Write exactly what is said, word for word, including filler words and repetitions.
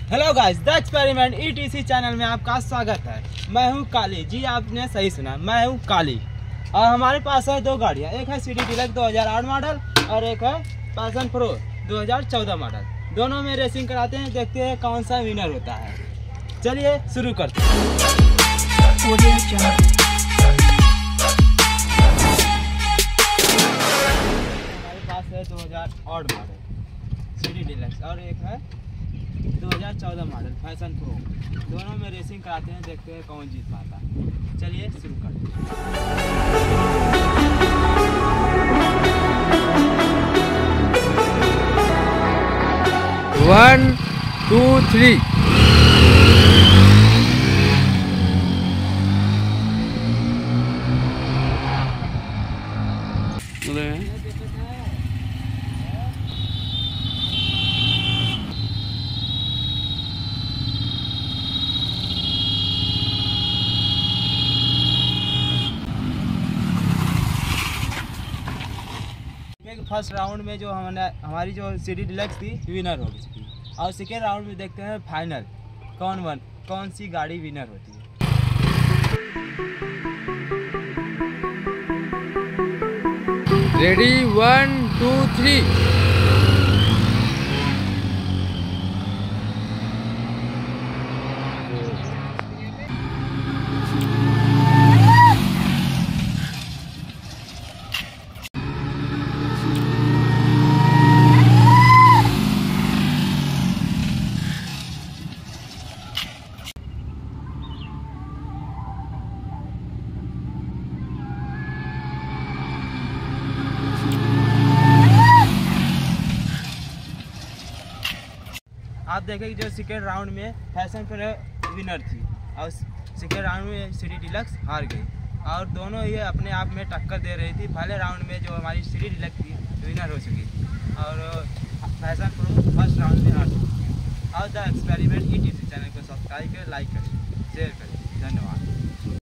Hello guys, the experiment ETC channel में आपका स्वागत है। मैं हूं काली जी, आपने सही सुना, मैं हूं काली। और हमारे पास है दो गाड़ियां, एक है सिटी डीलक्स दो हज़ार आठ मॉडल और एक है पैशन प्रो दो हज़ार चौदह मॉडल। दोनों में रेसिंग कराते हैं, देखते हैं कौन सा विनर होता है। चलिए शुरू करते हैं। हमारे पास है दो हज़ार आठ मॉडल सिटी डीलक्स और एक है दो हज़ार चौदह मॉडल फैशन प्रो। दोनों में रेसिंग कराते हैं, देखते हैं कौन जीत पाता है। चलिए शुरू करते हैं। One two three first round में जो हमने हमारी जो सिटी डीलक्स थी विनर हो चुकी, और सेकेंड राउंड में देखते हैं फाइनल कौन वन कौन सी गाड़ी विनर होती है। Ready one two three. आप देखें कि जो सेकेंड राउंड में फैशन प्रो विनर थी और सेकेंड राउंड में सिटी डीलक्स हार गई, और दोनों ही अपने आप में टक्कर दे रही थी। पहले राउंड में जो हमारी सिटी डीलक्स थी विनर हो चुकी थी और फैशन प्रो फर्स्ट राउंड में हार चुकी थी। और द एक्सपेरिमेंट ईटीसी चैनल को सब्सक्राइब करें, लाइक करें, शेयर करें। धन्यवाद।